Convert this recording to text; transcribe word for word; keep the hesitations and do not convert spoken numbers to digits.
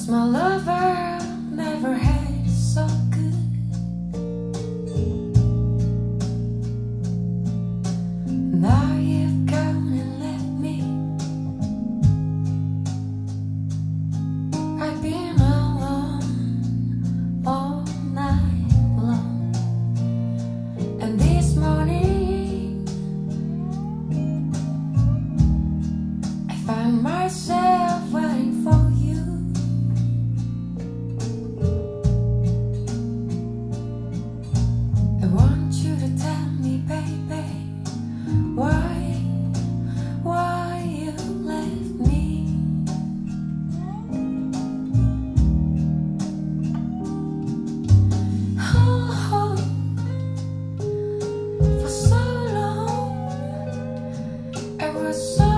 my lover never had it so good. Now you've gone and left me. I've been alone all night long, and this morning I find myself waiting for you. I want you to tell me, baby, why, why you left me. Oh, for so long I was so